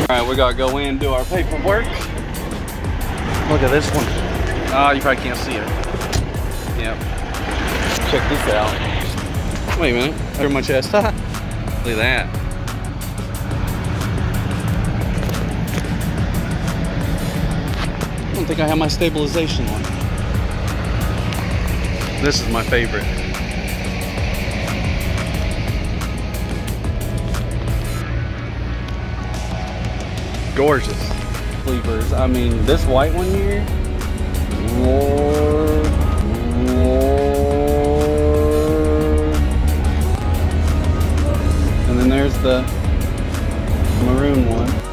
Alright, we gotta go in and do our paperwork. Look at this one. Ah, you probably can't see it. Yep. Check this out. Wait a minute. Under my chest. Look at that. I don't think I have my stabilization on. This is my favorite. Gorgeous sleepers. I mean, this white one here, Lord. And then there's the maroon one.